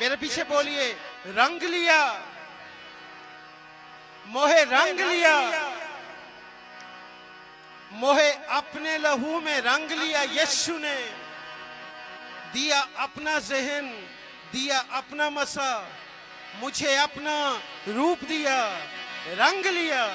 मेरे पीछे बोलिए, रंग लिया, मोहे रंग लिया, मोहे अपने लहू में रंग लिया। यीशु ने दिया अपना ज़हन, दिया अपना मसा, मुझे अपना रूप दिया, रंग लिया।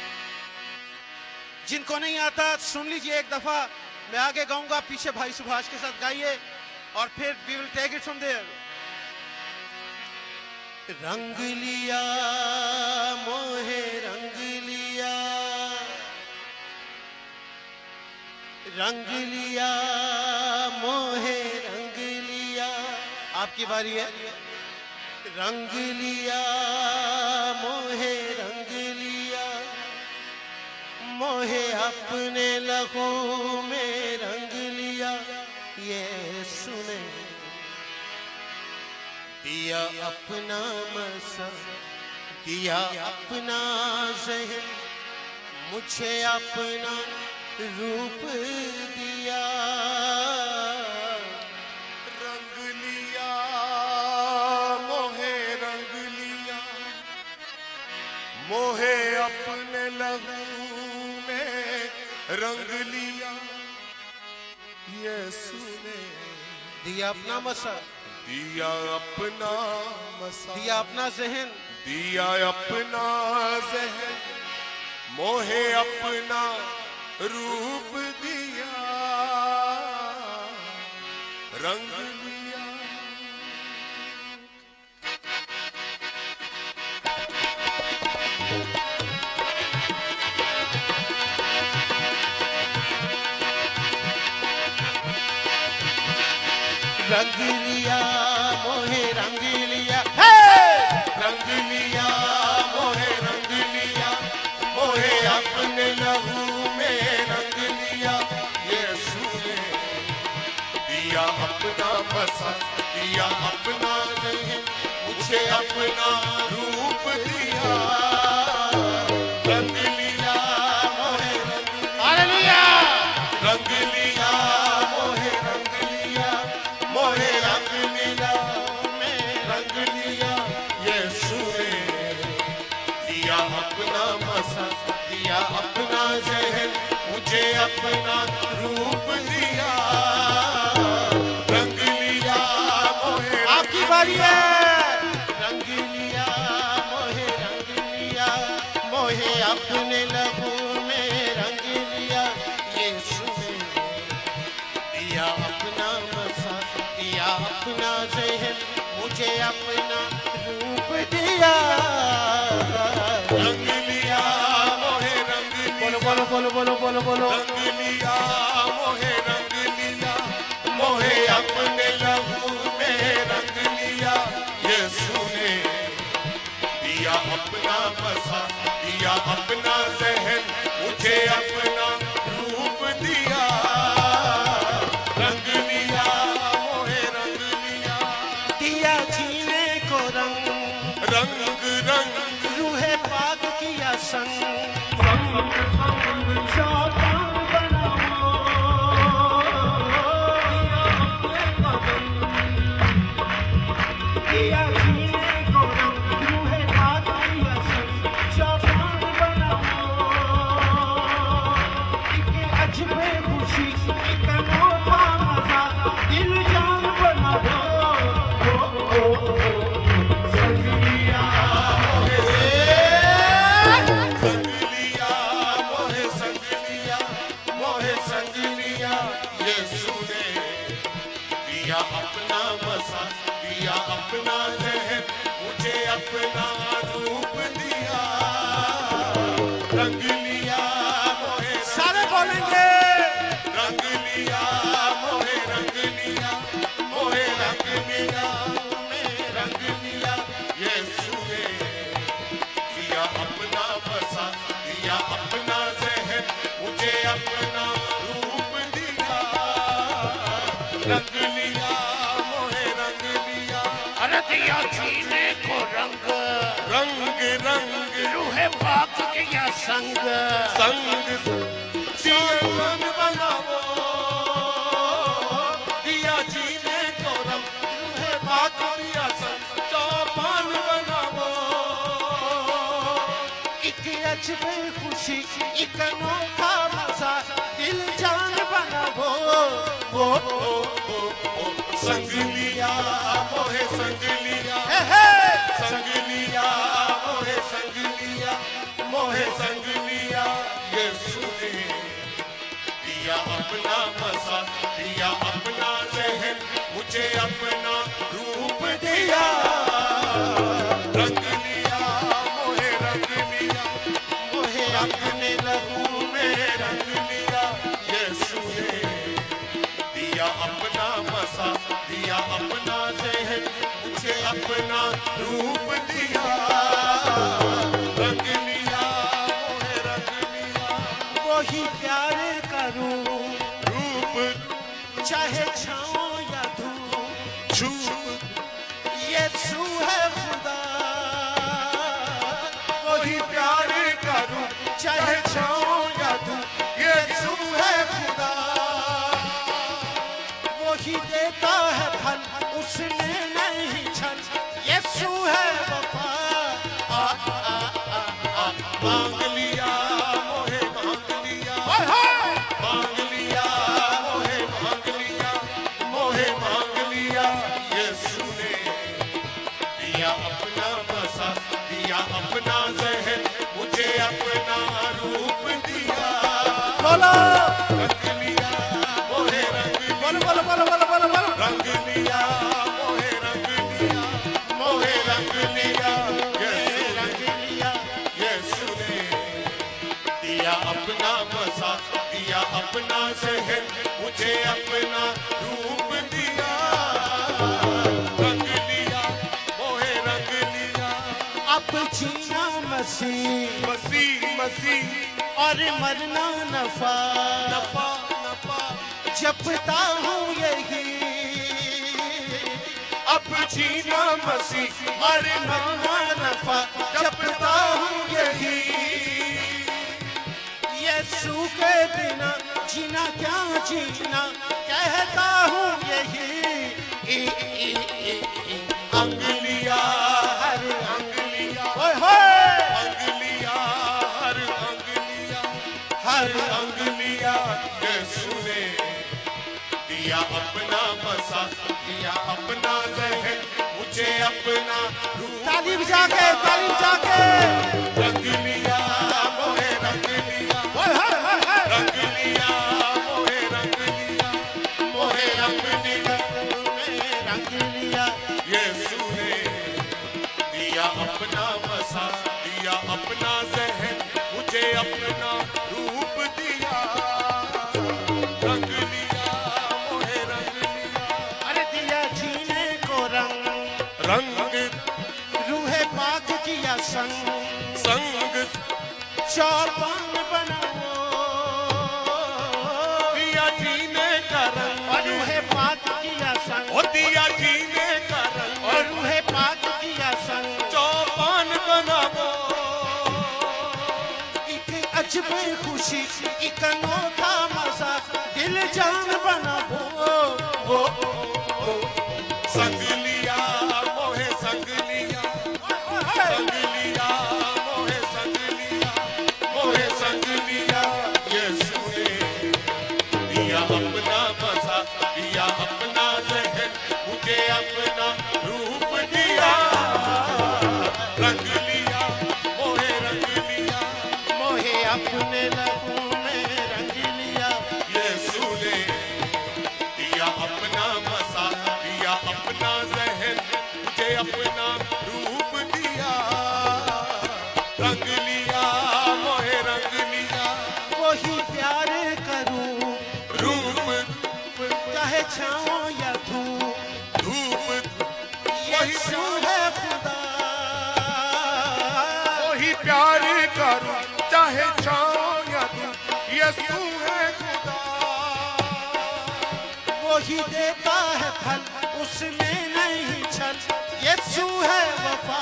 जिनको नहीं आता सुन लीजिए एक दफा, मैं आगे गाऊंगा, पीछे भाई सुभाष के साथ गाइए और फिर we will take it from there. रंग लिया मोहे रंग लिया, रंग लिया मोहे रंग लिया। आपकी बारी है। रंग लिया मोहे रंग लिया, मोहे अपने लहू में रंग लिया। यीशु ने दिया अपना मसा, दिया अपना ज़हन, मुझे अपना रूप दिया। रंग लिया मोहे रंग लिया, मोहे अपने लहू में रंग लिया। यीशु ने दिया अपना मसा, दिया अपना मसा, दिया अपना ज़हन, दिया अपना ज़हन, मोहे अपना रूप दिया। रंग लिया। रंग लिया मोहे रंग लिया, रंग लिया मोहे रंग लिया, मोहे अपने लहू में रंग लिया। यीशु ने दिया अपना मसा, दिया अपना ज़हन, मुझे अपना रूप दिया। रंग लिया मोहे रंग लिया, हालेलुया। रंग लिया मोहे रंग लिया, मोहे रंग लिया, रंग लिया। यीशु ने दिया अपना मसा, दिया अपना ज़हन, मुझे अपना रूप दिया। रंग लिया मोहे। आपकी बारी है। रंग लिया मोहे रंग लिया, मोहे अपने लहू में रंग लिया। यीशु ने दिया अपना मसा, दिया अपना ज़हन, मुझे अपना रूप दिया। रंग लिया मोहे रंग लिया, बोलो बोलो बोलो बोलो बोलो बोलो। रंग लिया मोहे रंग लिया, मोहे अपने लहू में रंग लिया। यीशु ने दिया अपना मसा, दिया अपना ज़हन, मुझे अपना रूप दिया। रंग लिया मोहे रंग लिया, दिया जीने को रंग, रंग रंग रूहे पाक किया संग। दिया जीने को रंग, रूहे पाक किया संग। शौक़ान बनाओ, एक अजबे खुशी, एक अनोखा मज़ा, दिल जान बना दो। संग लिया मोहे संग लिया मोहे संग लिया, मोहे संग लिया। यीशु ने दिया अपना मसा, दिया अपना ज़हन, मुझे अपना रूप दिया। रंग लिया मोहे सारे बोलेंगे। रंग लिया मोहे रंग लिया, मोहे रंग लिया, रंग लिया। यीशु ने दिया अपना मसा, दिया अपना ज़हन, मुझे अपना रूप दिया। रंग लिया मोहे रंग लिया, अरे दिया जीने को रंग, रंग रंग रूहे पाक किया संग। संग जीवन बनाओ, दिया जीने को रंग, रूहे पाक दिया संग। खुशी एक अनोखा मजा दिल जान बना वो संग लिया मोहे संग लिया संग लिया मोहे संग लिया मोहे संग लिया यीशु ने दिया अपना मसा दिया अपना जहन मुझे अपना रूप दिया रंग लिया मोहे रंग लिया मोहे अपने लहू में रंग लिया यीशु ने दिया अपना मसा दिया अपना जहन मुझे अपना रूप दिया रंग लिया मोहे रंग लिया वही प्यार करूं रूप चाहे छाओ या धूप छूप यीशु है खुदा वही प्यार करूं चाहे छाओ या धूप यीशु है खुदा वही देता है फल उसने नहीं छल यीशु है वफा मांग लिया मोहे मांग लिया मांग लिया मोहे मांग लिया मोहे मांग लिया यीशु ने दिया अपना मसा दिया अपना जहन मुझे अपना रूप दिया बोलो रंग लिया मोहे रंग बोलो बोलो बोलो बोलो बोलो बोलो रंग लिया मोहे रंग लिया मोहे रंग लिया यीशु रंग लिया यीशु ने दिया अपना मसा दिया अपना जहन मुझे अपना रूप दिया रंग लिया मोहे रंग लिया अब जीना मसीह मसीह मसीह और मरना नफा नफा नफा जपता हूँ यही अब जीना मसीह और मरना नफा जपता हूँ यही यीशु के बिना जीना क्या जीना कहता हूँ यही अंग लिया हर अंग लिया ओए होए अंग लिया हर अंग लिया हर अंग लिया यीशु ने दिया अपना मसा दिया अपना जहन मुझे अपना रूप तालीब जाके रंग लिया मोहे रंग लिया ओए होए होए होए रंग लिया मोहे रंग लिया मोहे रंग लिया रंग लिया यीशु ने दिया अपना मसा दिया अपना जहन मुझे अपना रूप दिया रंग लिया मोहे रंग लिया अरे दिया जीने को रंग रंग रूहे पाक किया संग संग चौपान बनाओ दिया जीने का रंग और रूहे पाक किया संग ओ दिया जीने का रंग और रूहे पाक किया संग चौपान बनावो एक अजब खुशी एक अनोखा मजा दिल जान बनाओ वो संग लिया मोहे संग लिया संग लिया मोहे संग लिया मोहे संग लिया यीशु ने दिया अपना मसा दिया अपना जहन मुझे अपना रूप दिया रंग लिया मोहे रंग लिया मोहे अपने लहू में रंग लिया यीशु ने दिया अपना मसा दिया अपना जहन मुझे अपना रूप दिया रंग लिया मोहे रंग लिया वही प्यार करूं रूप चाहे छाओ या धूप धूप यीशु है खुदा वही प्यार करूं चाहे छाओ या धूप यीशु है खुदा वही देता है फल उसमें नहीं छल यीशु है वफा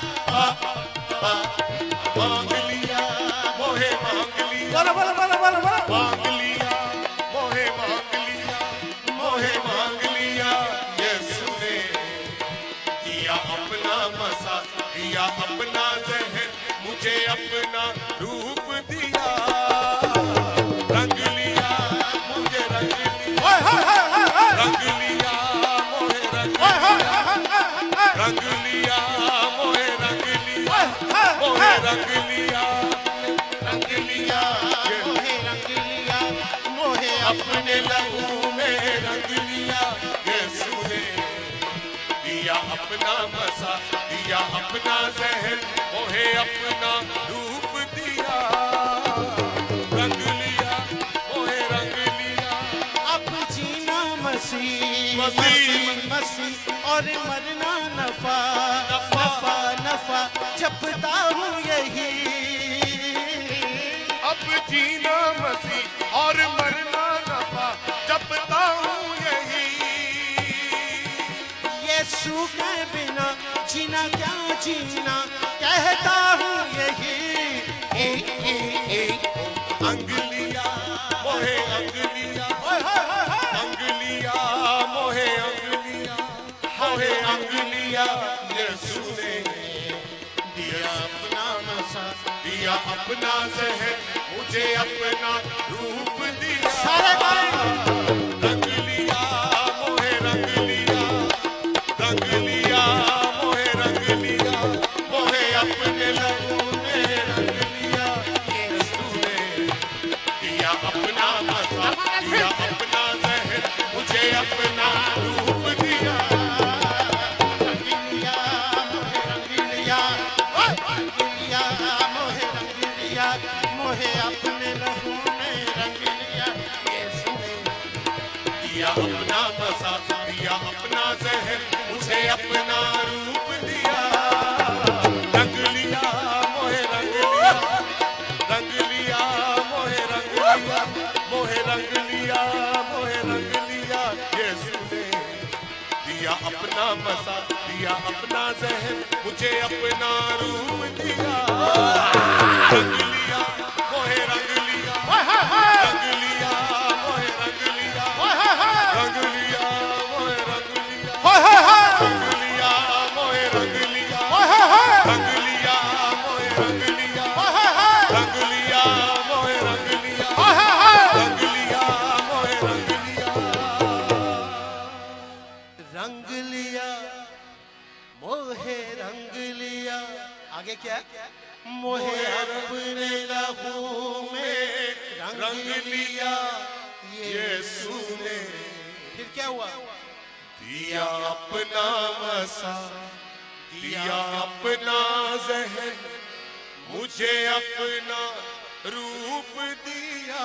मांग लिया मोहे मांग लिया बोलो बोलो बोलो बोलो बोलो मांग लिया मोहे मांग लिया मोहे मांग लिया यीशु ने दिया अपना मसा दिया अपना जहन मुझे अपना रूप दिया रंग लिया, रंग लिया, मोहे रंग लिया, मोहे अपने लहू में रंग लिया। यीशु ने दिया अपना मसा, दिया अपना जहर, मोहे अपना रूप दिया। रंग लिया, मोहे रंग लिया। अब जीना मसीह, मसीह, मसीह और मरना नफा, नफा नफा जपता हूँ यही। अब जीना मसीह और मरना नफा, जपता हूँ यही। यीशु के बिना जीना क्या जीना, कहता हूँ यही। अंग लिया, मोहे अंग लिया, अंग लिया, मोहे अंग लिया, मोहे अंग लिया। यीशु ने दिया अपना मसा, दिया अपना जहर, मुझे अपना रूप दिया। सारे गाएं। रंग लिया, मोहे रंग लिया, रंग लिया, मोहे रंग लिया, मोहे अपने लहू में रंग लिया। यीशु ने दिया अपना मसा, दिया अपना जहर, मुझे अपना रूप दिया। रंग लिया, मोहे रंग लिया, रंग लिया, मोहे रंग लिया, मोहे अपने लहू में रंग लिया। यीशु ने दिया अपना मसा, दिया अपना जहर, मुझे अपना रूप दिया। रंग लिया, मोहे रंग लिया, रंग लिया, मोहे रंग लिया, मोहे रंग लिया, मोहे रंग लिया। यीशु ने दिया अपना मसा, दिया अपना जहर, मुझे अपना रूप दिया। रंग लिया, मोहे रंग लिया, रंग लिया, मोहे रंग लिया, रंग लिया, मोहे रंग लिया, रंग लिया, मोहे रंग लिया, रंग लिया, मोहे रंग लिया, रंग लिया, मोहे रंग लिया, रंग लिया, मोहे रंग लिया। रंग लिया, मोहे रंग लिया। आगे क्या है? मोहे अपने लहू में रंग लिया। यीशु ने फिर क्या हुआ? दिया अपना मसा, दिया अपना जहर, मुझे अपना रूप दिया।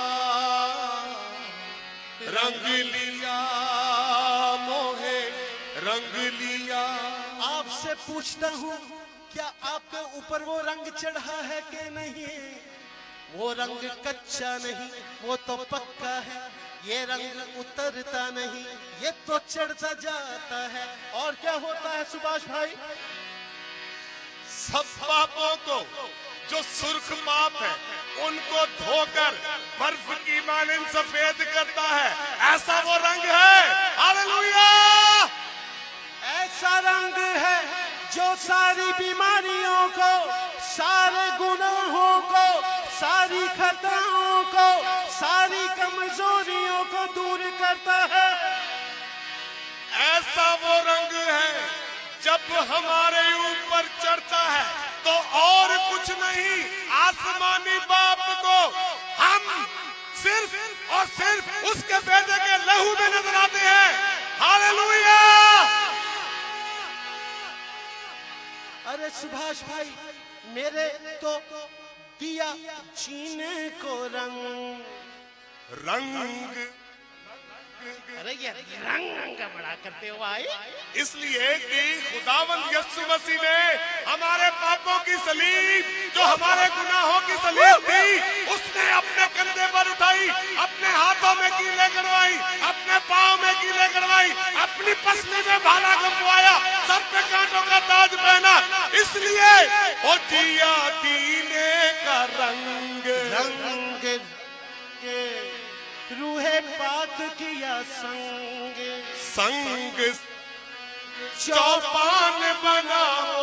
रंग लिया, मोहे रंग लिया। आपसे पूछता हूँ, क्या आपके ऊपर वो रंग चढ़ा है कि नहीं? वो रंग कच्चा नहीं, वो तो पक्का है। ये रंग उतरता नहीं, ये तो चढ़ता जाता है। और क्या होता है सुभाष भाई? सब पापों को, जो सुर्ख पाप है, उनको धोकर बर्फ की मानंद सफेद करता है। ऐसा वो रंग है। हालेलुया! ऐसा रंग है जो सारी बीमारियों को, सारे गुनाहों को, सारी खतराओं को, सारी कमजोरियों को दूर करता है। ऐसा वो रंग है, जब हमारे ऊपर चढ़ता है तो और कुछ नहीं, आसमानी बाप को हम सिर्फ और सिर्फ उसके बेटे के लहू में नजर आते हैं। हालेलुया! अरे सुभाष भाई, मेरे तो दिया जीने को रंग। रंग, अरे ये रंग बड़ा करते हो भाई। इसलिए कि खुदावंद यीशु मसीह ने हमारे पापों की सलीब, जो हमारे गुनाहों की सलीब थी, उसने अपने कंधे पर उठाई, अपने हाथों में कीले गड़वाई, अपने पाँव में कीले गड़वाई, अपनी पसली में भाला गंवाया, सर पे कांटों का ताज पहना। इसलिए वो दिया दीने का रंग, रंग के रूहे पाक किया संग, संग चौपान बनाओ।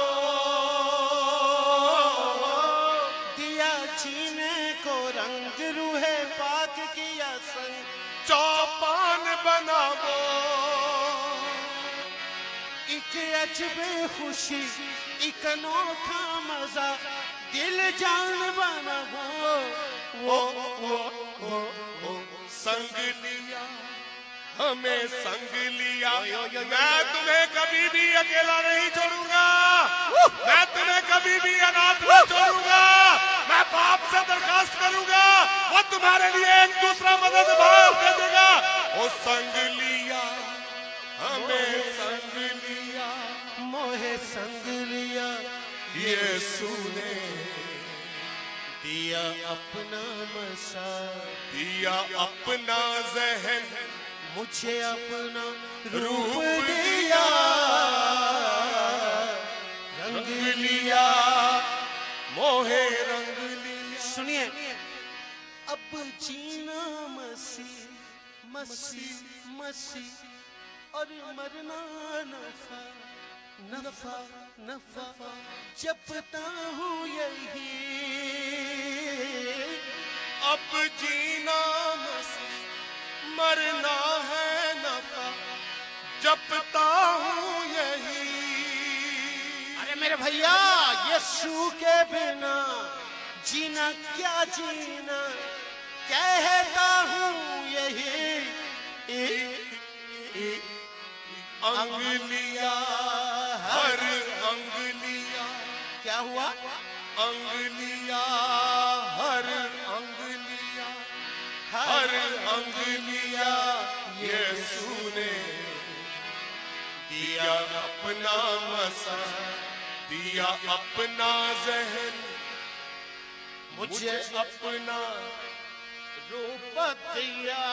दिया जीने को रंग, रूहे पाक किया संग, चौपान बनाओ। एक अजबे खुशी, एक अनोखा मजा दिल जान बना वो संग लिया, हमें संग लिया। मैं तुम्हें कभी भी अकेला नहीं छोड़ूंगा, मैं तुम्हें कभी भी अनाथ नहीं छोड़ूंगा। मैं बाप से दरखास्त करूंगा, वो तुम्हारे लिए एक दूसरा मदद भाव दे देगा। वो संग लिया, हमें संग लिया, मोहे संग लिया, यीशु ने दिया अपना मसा, दिया अपना जहन, मुझे अपना रूप रूप दिया, रंग रंग लिया, मोहे रंग लिया। सुनिए, अब जीना मसीह मसीह मसीह और मरना नफा नफा नफा, जपता हूँ यही। अब जीना मसीह, मरना है नफा, जपता हूँ यही। अरे मेरे भैया, यीशु के बिना जीना क्या जीना, कहता हूँ यही। अंगलिया, हर अंगलिया, क्या हुआ? अंगलिया, हर अंगलिया, हर अंगलिया, यीशु ने दिया अपना मसा, दिया अपना जहन, मुझे अपना रूप दिया,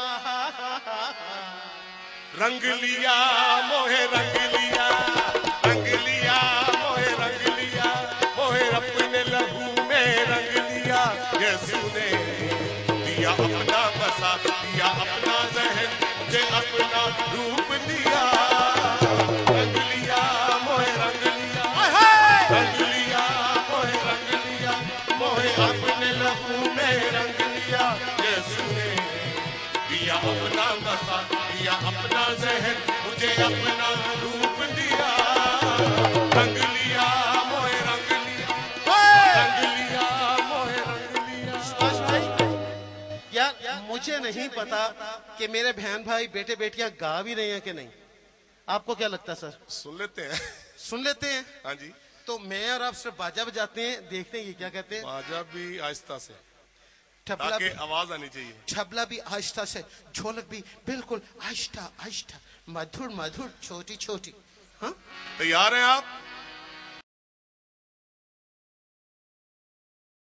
रंग लिया, मोहे रंग लिया, रंग लिया, मोहे रंग लिया, मोहे अपने लहू में रंग लिया। यीशु ने दिया अपना बसा, दिया अपना जहन, मुझे अपना रूप दिया। रंग लिया, मोहे रंग लिया, रंग लिया, मोहे रंग लिया, मोहे अपने लहू में रंग लिया। यीशु ने दिया अपना बसा, दिया अपना जहन, मुझे अपना रूप दिया। रंग लिया, मोहे रंग लिया, रंग लिया, मोहे रंग लिया। सुभाष भाई, यार मुझे नहीं पता कि मेरे बहन भाई बेटे बेटियां गा भी रहे हैं कि नहीं। आपको क्या लगता है सर? सुन लेते हैं। सुन लेते हैं। हाँ जी, तो मैं और आप सिर्फ बाजा बजाते हैं, देखते हैं ये क्या कहते हैं। बाजा भी आहिस्ता से, तबला ताकि आवाज आनी चाहिए। तबला भी आहिस्ता से, ढोलक भी बिल्कुल आहिस्ता आहिस्ता, मधुर मधुर, छोटी छोटी। हाँ, तैयार हैं आप?